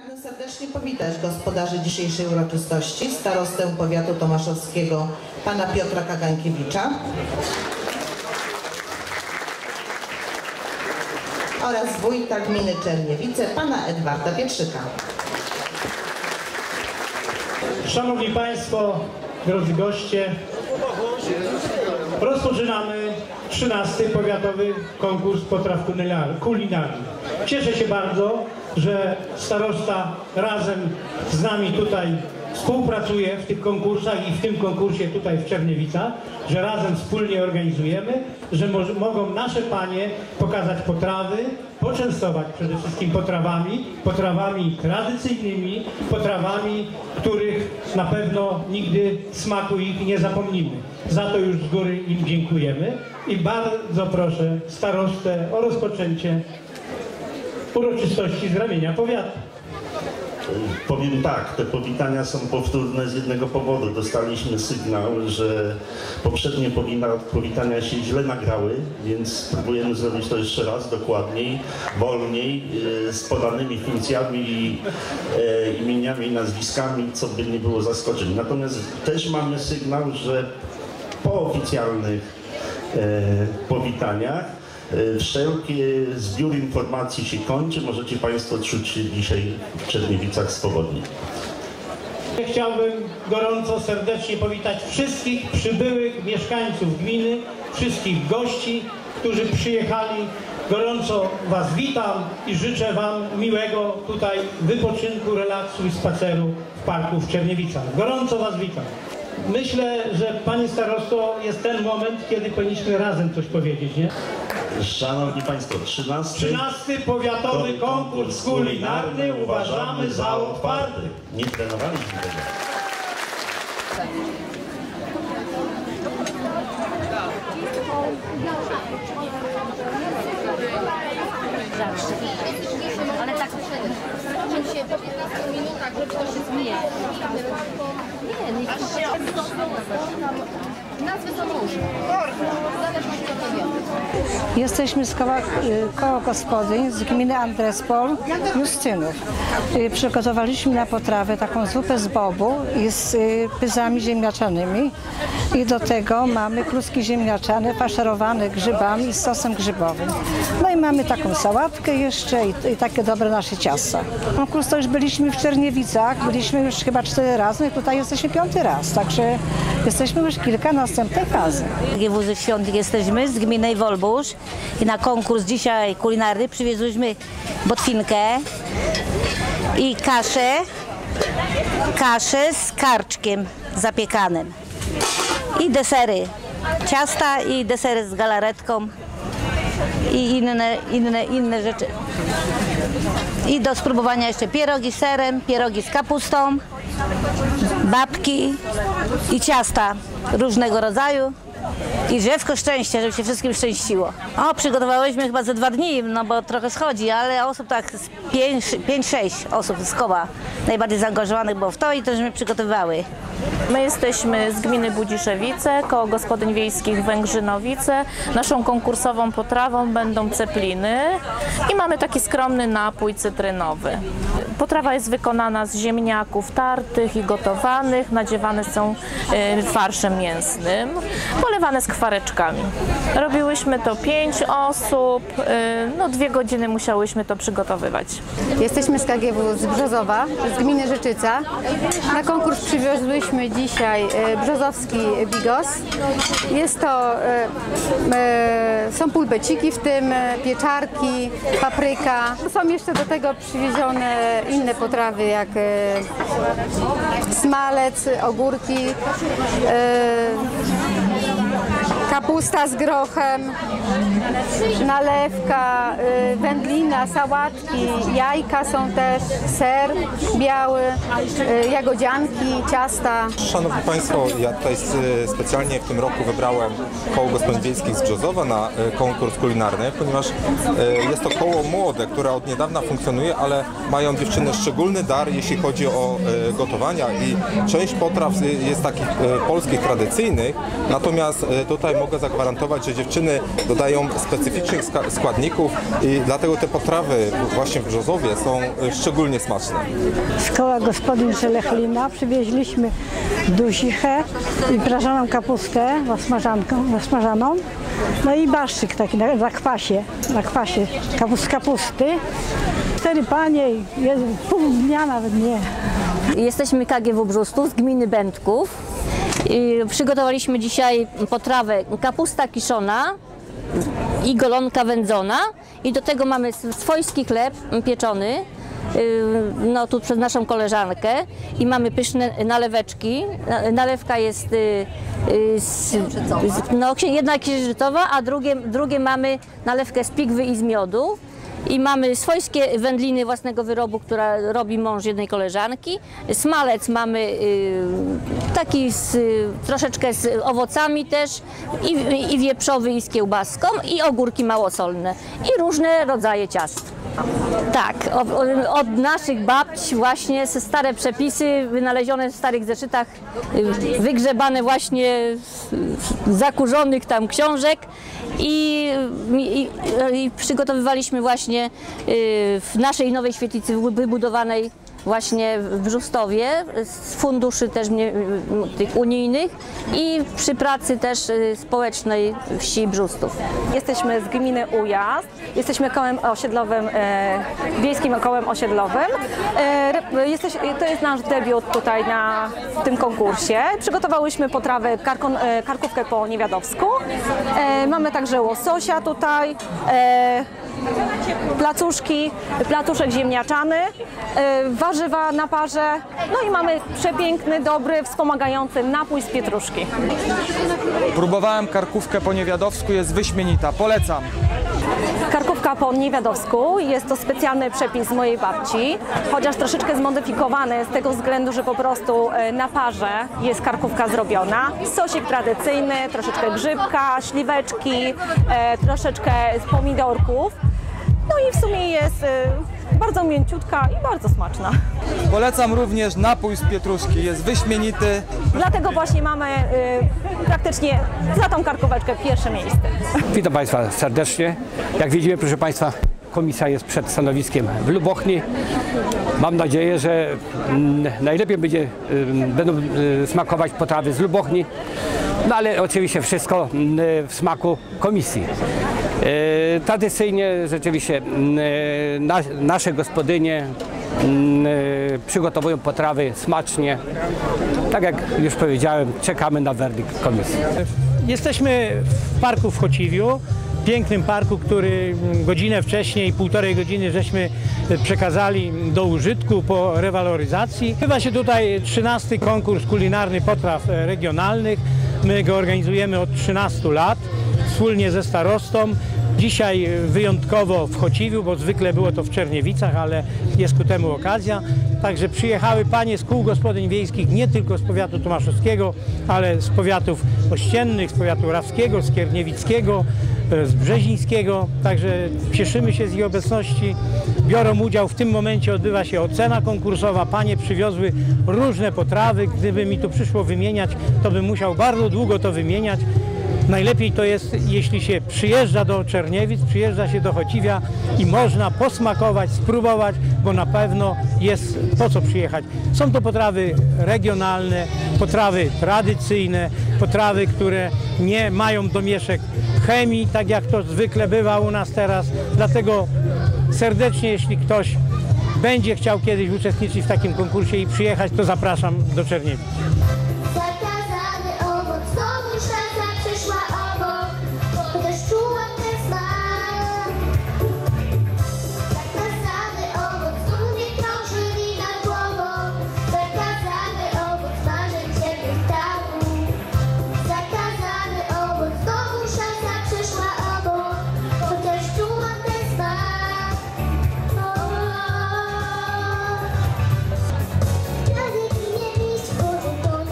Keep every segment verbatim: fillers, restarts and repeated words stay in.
Pragnę serdecznie powitać gospodarzy dzisiejszej uroczystości, starostę powiatu tomaszowskiego pana Piotra Kagańkiewicza oraz wójta gminy Czerniewice pana Edwarda Pietrzyka. Szanowni Państwo, drodzy goście, rozpoczynamy trzynasty powiatowy konkurs potraw kulinarnych. Cieszę się bardzo, że starosta razem z nami tutaj współpracuje w tych konkursach i w tym konkursie tutaj w Czerniewicach, że razem wspólnie organizujemy, że mo mogą nasze panie pokazać potrawy, poczęstować przede wszystkim potrawami, potrawami tradycyjnymi, potrawami, których na pewno nigdy smaku ich nie zapomnimy. Za to już z góry im dziękujemy i bardzo proszę starostę o rozpoczęcie uroczystości z ramienia powiatu. Powiem tak, te powitania są powtórne z jednego powodu. Dostaliśmy sygnał, że poprzednie powitania się źle nagrały, więc spróbujemy zrobić to jeszcze raz, dokładniej, wolniej, z podanymi funkcjami, imieniami i nazwiskami, co by nie było zaskoczeń. Natomiast też mamy sygnał, że po oficjalnych powitaniach wszelki zbiór informacji się kończy. Możecie Państwo czuć się dzisiaj w Czerniewicach swobodnie. Chciałbym gorąco, serdecznie powitać wszystkich przybyłych mieszkańców gminy, wszystkich gości, którzy przyjechali. Gorąco Was witam i życzę Wam miłego tutaj wypoczynku, relaksu i spaceru w parku w Czerniewicach. Gorąco Was witam. Myślę, że Panie Starosto, jest ten moment, kiedy powinniśmy razem coś powiedzieć, nie? Szanowni Państwo, trzynasty trzynasty powiatowy konkurs kulinarny uważamy za otwarty. Nie trenowaliśmy tego. Ale tak że się po piętnastu minutach, żeby to się zmieni. Nie, nie nazwy są różne. Zależy od tego. Jesteśmy z koła, koło gospodyń z gminy Andrespol, Justynów. Przygotowaliśmy na potrawę taką zupę z bobu i z pyzami ziemniaczanymi. I do tego mamy kluski ziemniaczane faszerowane grzybami i z sosem grzybowym. No i mamy taką sałatkę jeszcze i, i takie dobre nasze ciasta. Konkurs to już byliśmy w Czerniewicach, byliśmy już chyba cztery razy, tutaj jesteśmy piąty raz, także jesteśmy już kilka następnych razy. Wózy Świątek jesteśmy z gminy Wolbusz i na konkurs dzisiaj kulinarny przywieźliśmy botwinkę i kaszę, kaszę z karczkiem zapiekanym i desery, ciasta i desery z galaretką i inne, inne, inne rzeczy. I do spróbowania jeszcze pierogi z serem, pierogi z kapustą, babki i ciasta różnego rodzaju. I drzewko szczęścia, żeby się wszystkim szczęściło. O, przygotowałyśmy chyba ze dwa dni, no bo trochę schodzi, ale osób tak z pięć sześć osób z koła najbardziej zaangażowanych było w to i też my przygotowywały. My jesteśmy z gminy Budziszewice, koło gospodyń wiejskich Węgrzynowice. Naszą konkursową potrawą będą cepliny i mamy taki skromny napój cytrynowy. Potrawa jest wykonana z ziemniaków tartych i gotowanych, nadziewane są farszem mięsnym, polewane skwareczkami. Robiłyśmy to pięć osób, no dwie godziny musiałyśmy to przygotowywać. Jesteśmy z K G W z Brzozowa, z gminy Rzeczyca. Na konkurs przywiozłyśmy dzisiaj brzozowski bigos. Jest to, są pulpeciki, w tym pieczarki, papryka. Są jeszcze do tego przywiezione inne potrawy jak smalec, ogórki, kapusta z grochem, nalewka, wędlina, sałatki, jajka są też, ser biały, jagodzianki, ciasta. Szanowni Państwo, ja tutaj specjalnie w tym roku wybrałem koło gospodyń wiejskich z Brzozowa na konkurs kulinarny, ponieważ jest to koło młode, które od niedawna funkcjonuje, ale mają dziewczyny szczególny dar, jeśli chodzi o gotowania i część potraw jest takich polskich, tradycyjnych, natomiast tutaj mogę zagwarantować, że dziewczyny dodają specyficznych składników i dlatego te potrawy właśnie w Brzozowie są szczególnie smaczne. Z koła gospodyń Żelechlina przywieźliśmy duzichę i prażoną kapustę zasmażaną, no i barszczyk taki na, na kwasie, na kwasie kapust, kapusty. Cztery panie, jest pół dnia nawet nie. Jesteśmy K G W Brzustów z gminy Będków. I przygotowaliśmy dzisiaj potrawę kapusta kiszona i golonka wędzona i do tego mamy swojski chleb pieczony, no tu przez naszą koleżankę i mamy pyszne naleweczki. Nalewka jest no, jedna księżycowa, a drugie, drugie mamy nalewkę z pigwy i z miodu. I mamy swojskie wędliny własnego wyrobu, która robi mąż jednej koleżanki. Smalec mamy y, taki z, troszeczkę z owocami też i, i wieprzowy i z kiełbaską i ogórki małosolne i różne rodzaje ciast. Tak, od, od naszych babci właśnie stare przepisy wynalezione w starych zeszytach, wygrzebane właśnie z zakurzonych tam książek i, i, i przygotowywaliśmy właśnie w naszej nowej świetlicy wybudowanej właśnie w Brzustowie z funduszy też tych unijnych i przy pracy też społecznej wsi Brzustów. Jesteśmy z gminy Ujazd, jesteśmy kołem osiedlowym, e, wiejskim kołem osiedlowym. E, jesteś, to jest nasz debiut tutaj na w tym konkursie. Przygotowałyśmy potrawę karkon, e, karkówkę po niewiadowsku. E, mamy także łososia tutaj. E, placuszki, placuszek ziemniaczany, yy, warzywa na parze, no i mamy przepiękny, dobry, wspomagający napój z pietruszki. Próbowałem karkówkę po niewiadowsku, jest wyśmienita, polecam. Karkówka po niewiadowsku jest to specjalny przepis z mojej babci, chociaż troszeczkę zmodyfikowany z tego względu, że po prostu na parze jest karkówka zrobiona. Sosik tradycyjny, troszeczkę grzybka, śliweczki, e, troszeczkę pomidorków. No i w sumie jest y, bardzo mięciutka i bardzo smaczna. Polecam również napój z pietruszki, jest wyśmienity. Dlatego właśnie mamy y, praktycznie za tą karkóweczkę pierwsze miejsce. Witam Państwa serdecznie. Jak widzimy, proszę Państwa, komisja jest przed stanowiskiem w Lubochni. Mam nadzieję, że mm, najlepiej będzie, y, będą y, smakować potrawy z Lubochni, no ale oczywiście wszystko y, w smaku komisji. E, tradycyjnie rzeczywiście e, na, nasze gospodynie e, przygotowują potrawy smacznie. Tak jak już powiedziałem, czekamy na werdykt komisji. Jesteśmy w parku w Chociwiu, pięknym parku, który godzinę wcześniej, półtorej godziny żeśmy przekazali do użytku po rewaloryzacji. Chyba się tutaj trzynasty konkurs kulinarny potraw regionalnych. My go organizujemy od trzynastu lat. Wspólnie ze starostą. Dzisiaj wyjątkowo w Chociwiu, bo zwykle było to w Czerniewicach, ale jest ku temu okazja. Także przyjechały panie z kół gospodyń wiejskich nie tylko z powiatu tomaszowskiego, ale z powiatów ościennych, z powiatu rawskiego, z kierniewickiego, z brzezińskiego. Także cieszymy się z ich obecności. Biorą udział, w tym momencie odbywa się ocena konkursowa. Panie przywiozły różne potrawy. Gdyby mi tu przyszło wymieniać, to bym musiał bardzo długo to wymieniać. Najlepiej to jest, jeśli się przyjeżdża do Czerniewic, przyjeżdża się do Chociwia i można posmakować, spróbować, bo na pewno jest po co przyjechać. Są to potrawy regionalne, potrawy tradycyjne, potrawy, które nie mają domieszek chemii, tak jak to zwykle bywa u nas teraz. Dlatego serdecznie, jeśli ktoś będzie chciał kiedyś uczestniczyć w takim konkursie i przyjechać, to zapraszam do Czerniewic. Na wieki nie mieć, Boże, to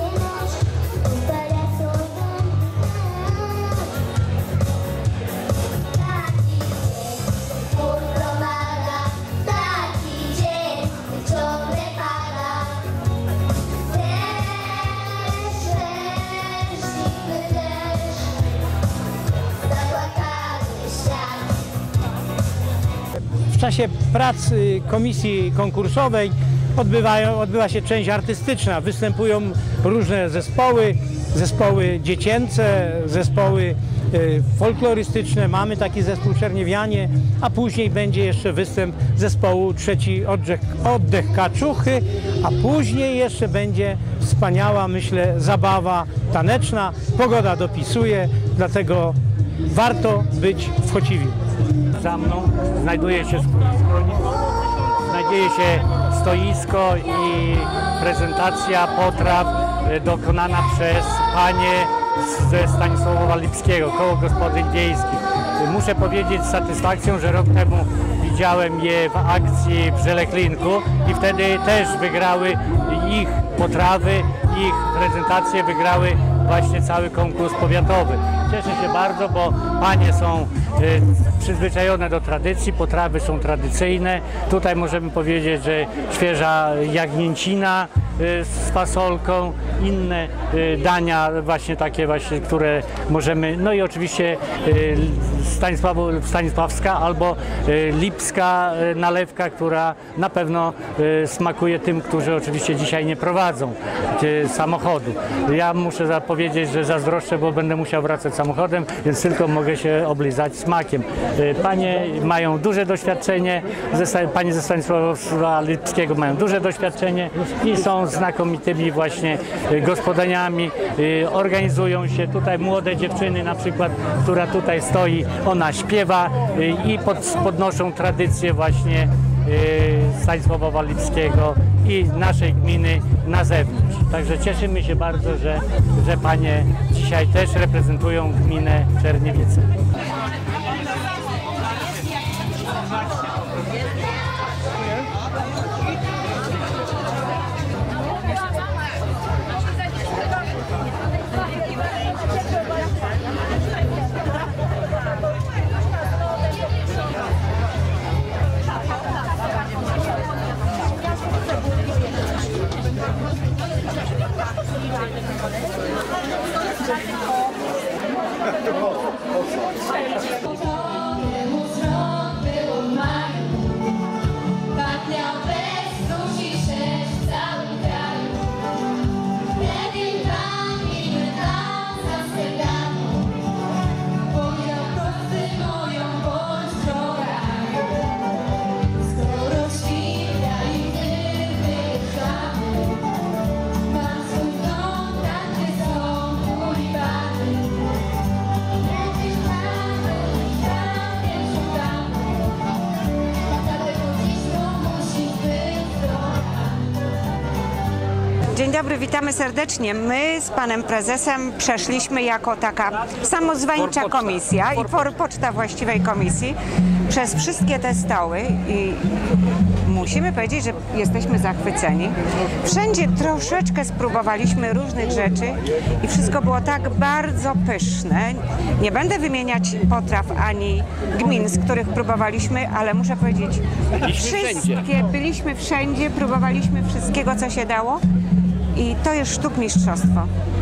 czasie prac y, komisji konkursowej odbywają, odbywa się część artystyczna. Występują różne zespoły, zespoły dziecięce, zespoły y, folklorystyczne. Mamy taki zespół Czerniewianie, a później będzie jeszcze występ zespołu Trzeci Oddech, Oddech Kaczuchy, a później jeszcze będzie wspaniała, myślę, zabawa taneczna. Pogoda dopisuje, dlatego warto być w Chociwiu. Za mną znajduje się schronisko, znajduje się stoisko i prezentacja potraw dokonana przez panie ze Stanisławowa Lipskiego, Koło Gospodyń Wiejskich. Muszę powiedzieć z satysfakcją, że rok temu widziałem je w akcji w Żeleklinku i wtedy też wygrały ich potrawy, ich prezentacje wygrały właśnie cały konkurs powiatowy. Cieszę się bardzo, bo panie są y, przyzwyczajone do tradycji, potrawy są tradycyjne. Tutaj możemy powiedzieć, że świeża jagnięcina y, z fasolką, inne y, dania właśnie takie właśnie, które możemy, no i oczywiście y, Stanisławo, Stanisławska albo y, lipska y, nalewka, która na pewno y, smakuje tym, którzy oczywiście dzisiaj nie prowadzą y, samochodu. Ja muszę powiedzieć, że zazdroszczę, bo będę musiał wracać samochodem, więc tylko mogę się oblizać smakiem. Panie mają duże doświadczenie, panie ze Stanisława Lipskiego mają duże doświadczenie i są znakomitymi właśnie gospodyniami, organizują się. Tutaj młode dziewczyny na przykład, która tutaj stoi, ona śpiewa i pod, podnoszą tradycję właśnie Stanisława Lipskiego i naszej gminy na zewnątrz. Także cieszymy się bardzo, że, że panie dzisiaj też reprezentują gminę Czerniewice. Dzień dobry, witamy serdecznie. My z panem prezesem przeszliśmy jako taka samozwańcza komisja i forpoczta właściwej komisji przez wszystkie te stoły i musimy powiedzieć, że jesteśmy zachwyceni. Wszędzie troszeczkę spróbowaliśmy różnych rzeczy i wszystko było tak bardzo pyszne. Nie będę wymieniać potraw ani gmin, z których próbowaliśmy, ale muszę powiedzieć, wszystkie, byliśmy wszędzie, próbowaliśmy wszystkiego, co się dało. I to jest sztukmistrzostwo.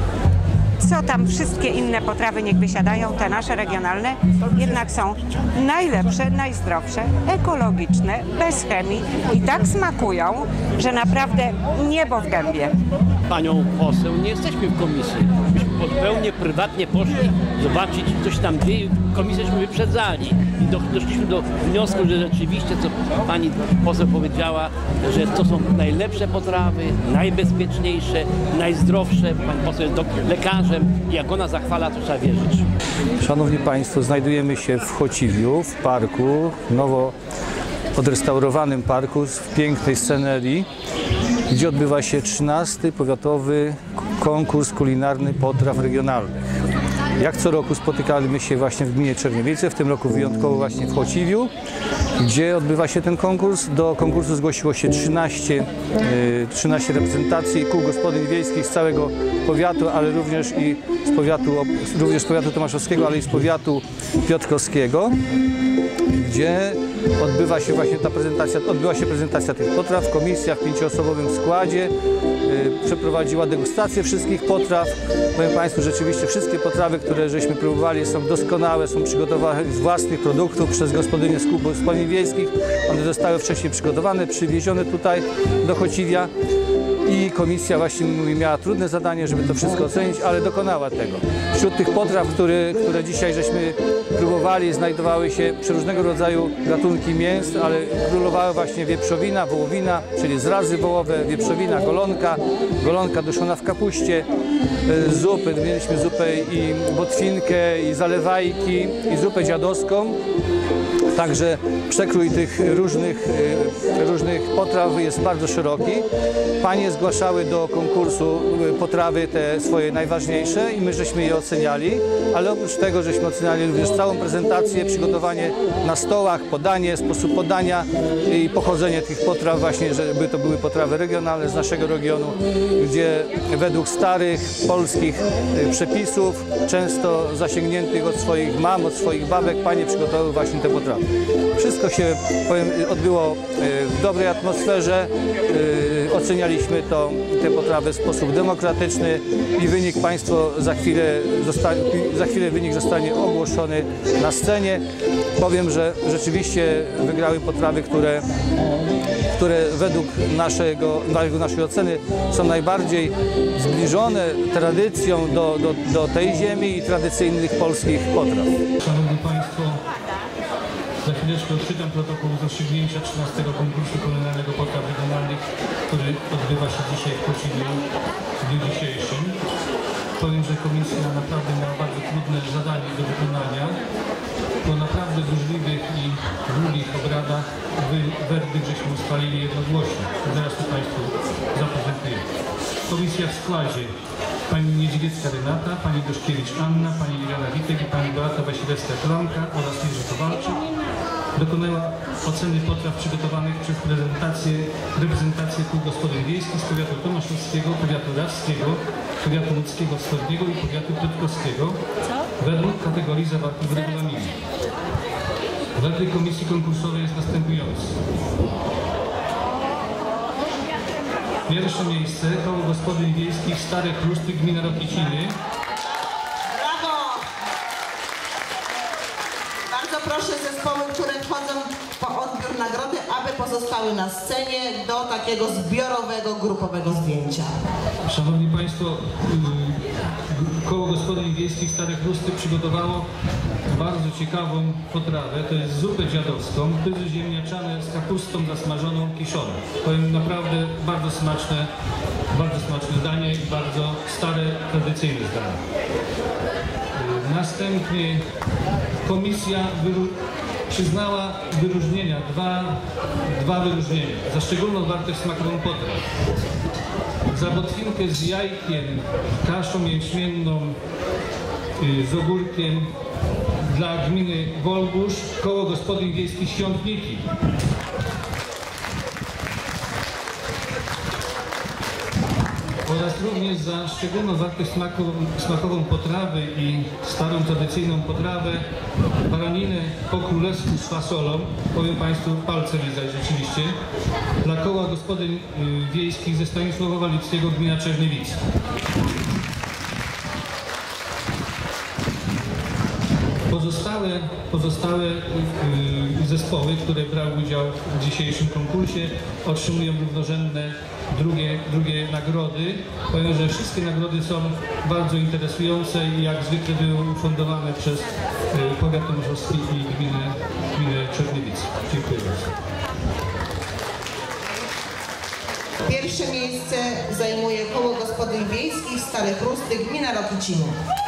Co tam wszystkie inne potrawy niech wysiadają, te nasze regionalne, jednak są najlepsze, najzdrowsze, ekologiczne, bez chemii i tak smakują, że naprawdę niebo w gębie. Panią poseł nie jesteśmy w komisji. Myśmy zupełnie prywatnie poszli zobaczyć, co się tam dzieje. Komisjęśmy wyprzedzali i do, doszliśmy do wniosku, że rzeczywiście, co pani poseł powiedziała, że to są najlepsze potrawy, najbezpieczniejsze, najzdrowsze. Pani poseł jest lekarzem i jak ona zachwala, to trzeba wierzyć. Szanowni Państwo, znajdujemy się w Chociwiu, w parku, nowo odrestaurowanym parku w pięknej scenerii, gdzie odbywa się trzynasty powiatowy konkurs kulinarny potraw regionalnych. Jak co roku spotykaliśmy się właśnie w gminie Czerniewice, w tym roku wyjątkowo właśnie w Chociwiu, gdzie odbywa się ten konkurs. Do konkursu zgłosiło się trzynaście, trzynaście reprezentacji kół gospodyń wiejskich z całego powiatu, ale również i z powiatu, również z powiatu tomaszowskiego, ale i z powiatu piotrkowskiego, gdzie odbywa się właśnie ta prezentacja, odbyła się prezentacja tych potraw. Komisja w pięcioosobowym składzie y, przeprowadziła degustację wszystkich potraw. Powiem Państwu, rzeczywiście wszystkie potrawy, które żeśmy próbowali, są doskonałe, są przygotowane z własnych produktów przez gospodynie z kół gospodyń wiejskich. One zostały wcześniej przygotowane, przywiezione tutaj do Chociwia i komisja właśnie mówi, miała trudne zadanie, żeby to wszystko ocenić, ale dokonała tego. Wśród tych potraw, które, które dzisiaj żeśmy próbowali, znajdowały się przeróżnego rodzaju gatunki mięs, ale królowały właśnie wieprzowina, wołowina, czyli zrazy wołowe, wieprzowina, golonka, golonka duszona w kapuście, zupy, mieliśmy zupę i botwinkę, i zalewajki, i zupę dziadowską. Także przekrój tych różnych, różnych potraw jest bardzo szeroki. Panie zgłaszały do konkursu potrawy te swoje najważniejsze i my żeśmy je oceniali, ale oprócz tego żeśmy oceniali również całą prezentację, przygotowanie na stołach, podanie, sposób podania i pochodzenie tych potraw właśnie, żeby to były potrawy regionalne z naszego regionu, gdzie według starych polskich przepisów, często zasięgniętych od swoich mam, od swoich babek, panie przygotowały właśnie te potrawy. Wszystko się, powiem, odbyło w dobrej atmosferze, ocenialiśmy to, te potrawy w sposób demokratyczny i wynik Państwo za chwilę, zostanie, za chwilę wynik zostanie ogłoszony na scenie. Powiem, że rzeczywiście wygrały potrawy, które, które według naszego, według naszej oceny są najbardziej zbliżone tradycją do, do, do tej ziemi i tradycyjnych polskich potraw. Szanowni Państwo, za chwileczkę odczytam protokół rozstrzygnięcia trzynastego konkursu kulinarnego potraw regionalnych, który odbywa się dzisiaj w Chociwiu w dniu dzisiejszym. Powiem, że komisja naprawdę miała bardzo trudne zadanie do wykonania. Po naprawdę burzliwych i długich obradach werdykt żeśmy ustalili jednogłośnie. Zaraz to Państwu zaprezentuję. Komisja w składzie: pani Niedźwiecka Renata, pani Doszkiewicz Anna, pani Irena Witek i pani Beata Wasilewska-Klonka oraz Jerzy Kowalczyk dokonała oceny potraw przygotowanych przez prezentację, reprezentację kół gospodyń wiejskich z powiatu tomaszowskiego, powiatu rawskiego, powiatu łódzkiego wschodniego i powiatu piotrkowskiego według kategorii zawartych w regulaminie. Werdykt komisji konkursowej jest następujący. Pierwsze miejsce koło gospodyń wiejskich Stare Chrusty, gmina Rokiciny. Brawo! Bardzo proszę zespoły, które wchodzą po odbiór nagrody, aby pozostały na scenie do takiego zbiorowego, grupowego zdjęcia. Szanowni Państwo, koło gospodyń wiejskich Stare Chrusty przygotowało bardzo ciekawą potrawę. To jest zupę dziadowską, pyzy ziemniaczane z kapustą zasmażoną, kiszoną. Powiem, naprawdę bardzo smaczne, bardzo smaczne danie i bardzo stare, tradycyjne danie. Następnie komisja wyru przyznała wyróżnienia, dwa, dwa wyróżnienia za szczególną wartość smakową potraw. Za botwinkę z jajkiem, kaszą jęczmienną, z ogórkiem dla gminy Wolbusz, koło gospodyń wiejskich Świątniki. Oraz również za szczególną wartość smakową, smakową potrawy i starą tradycyjną potrawę baraninę po królewsku z fasolą. Powiem Państwu, palce lizać rzeczywiście. Dla koła gospodyń wiejskich ze Stanisława Lipskiego, gmina Czerniewice. Pozostałe, pozostałe yy, zespoły, które brały udział w dzisiejszym konkursie, otrzymują równorzędne drugie, drugie nagrody. Powiem, że wszystkie nagrody są bardzo interesujące i jak zwykle były ufundowane przez yy, powiat tomaszowski i gminę, gminę Czerniewice. Dziękuję bardzo. Pierwsze miejsce zajmuje koło gospodyń wiejskich Stare Chrusty, gmina Rokiciny.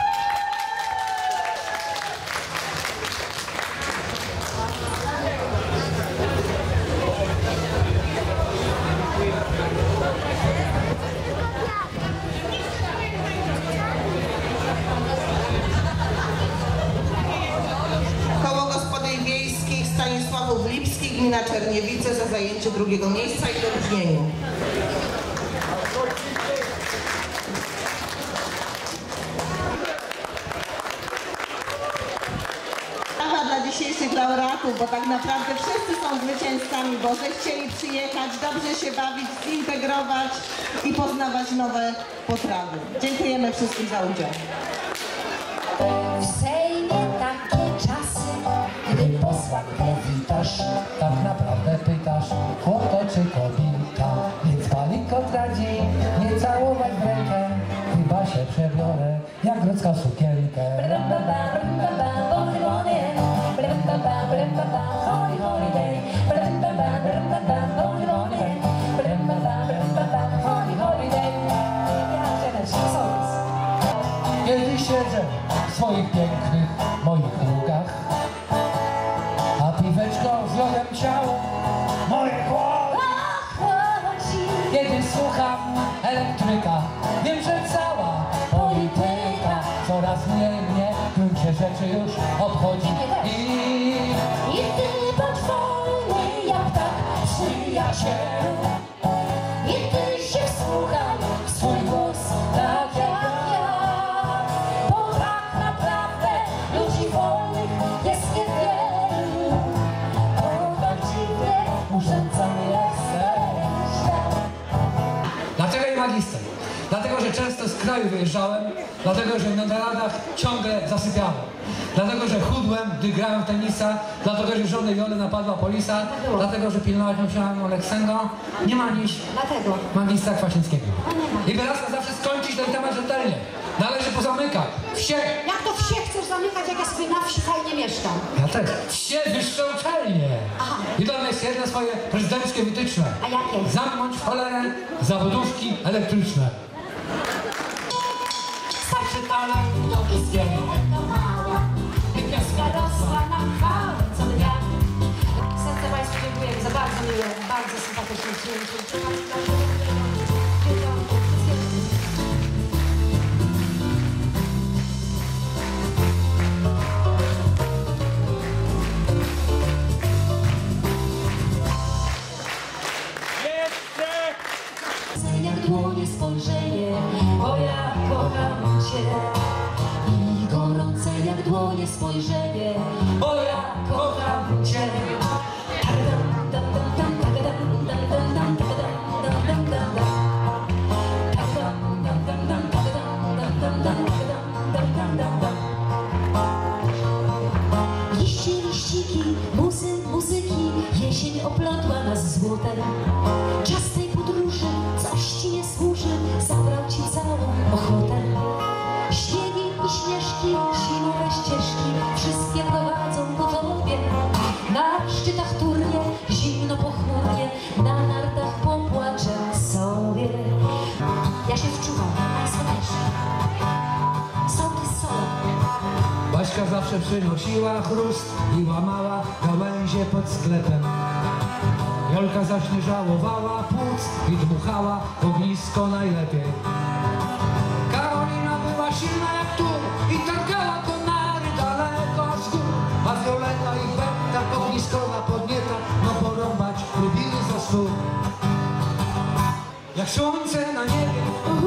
Stanisławów Lipski, gmina Czerniewice za zajęcie drugiego miejsca i wyróżnienie. Brawa dla dzisiejszych laureatów, bo tak naprawdę wszyscy są zwycięzcami, bo zechcieli przyjechać, dobrze się bawić, zintegrować i poznawać nowe potrawy. Dziękujemy wszystkim za udział. kogo witasz, tak naprawdę pytasz, chłopto czy kobieta. Więc palinko zdradzi, nie całować w rękę, chyba się przebiorę, jak grodzka sukienkę. Kiedy siedzę w swoich pięknych moich ługach, a piweczko z lodem ciało moje chłodzi. Kiedy słucham elektryka, wiem, że cała polityka coraz mniej mnie w gruncie rzeczy już obchodzi. I, I ty potworny jak tak przyjacielu, i ty się wsłuchaj w swój głos tak jak ja. Bo tak naprawdę ludzi wolnych jest niewielu. O, tak dziwnie urządzamy jesteś. Dlaczego nie magister? Dlatego, że często z kraju wyjeżdżałem, dlatego, że na naradach ciągle zasypiałem. Dlatego, że chudłem, gdy grałem w tenisa, dlatego, że żonę Jolę napadła polisa, dlatego, że pilnować musiałem Oleksego, nie ma niż Dlatego. magistra Kwasińskiego. I teraz na zawsze skończyć ten temat rzetelnie. Należy pozamykać. Wsie! Jak to wsie chcesz zamykać, jak ja sobie na wsi fajnie mieszkam? Ja też. Wsie wyższe uczelnie. Aha. I to jest jedne swoje prezydenckie wytyczne. A jakie? Zamknąć w cholerę zawodówki elektryczne. Starszy talent, nogi zgięte, to mała. I pioska rosła na chwałę co dnia. Serce Państwu dziękuję za bardzo miłe, bardzo sympatyczne przyjęcie. Jak dłonie spojrzenie, bo ja kocham Cię. I gorące jak dłonie spojrzenie, bo ja kocham Cię. Liście, liściki, muzy, muzyki, jesień oplotła nas złotem. Czas tej podróży coś ci nie służy, zabrał ci całą ochotę. Śniegi i śnieżki, zimowe ścieżki, wszystkie prowadzą ku tobie. Na szczytach turnie, zimno pochmurnie, na nardach popłaczę sobie. Ja się wczuwam, Państwo też. Sołtys solą. Baśka zawsze przynosiła chrust i łamała gałęzie pod sklepem. Jolka zaś nie żałowała płuc i dmuchała ognisko najlepiej. Karolina była silna jak tu i targała konary daleko z gór. A Violeta i Benta ogniskowa podnieta, no porąbać lubili za stół. Jak słońce na niebie,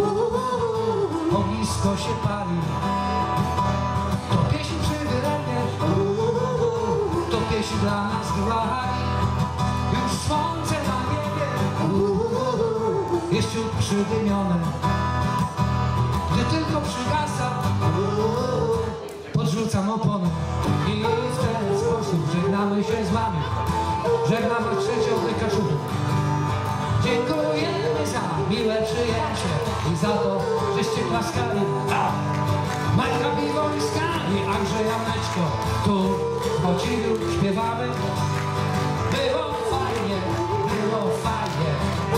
ognisko się pali. To pieśń przy wyrębie, to pieśń dla nas gwali. Już słońce na niebie jest ciut przydymione. Gdy tylko przygasa, podrzucam opony. I w ten sposób żegnamy się z wami. Żegnam was trzecią Kaczutów. Dziękujemy za miłe przyjęcie i za to, żeście klaskali. Majka Biwońska i Andrzej Janeczko tu w Chociwiu śpiewamy. Było fajnie, było fajnie.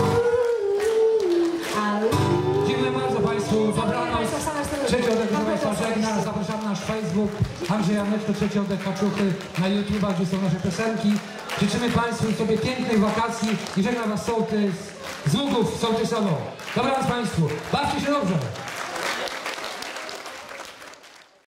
Dziękuję bardzo Państwu. Dobranoc. Trzeci oddech Państwa żegna. Zapraszam na nasz Facebook. Andrzej Janeczko, trzeci oddech Kaczuchy na YouTube'a, gdzie są nasze piosenki. Życzymy Państwu sobie pięknych wakacji i żegna Was sołtys z Ługów sołtysowo. Dobranoc Państwu. Bawcie się dobrze.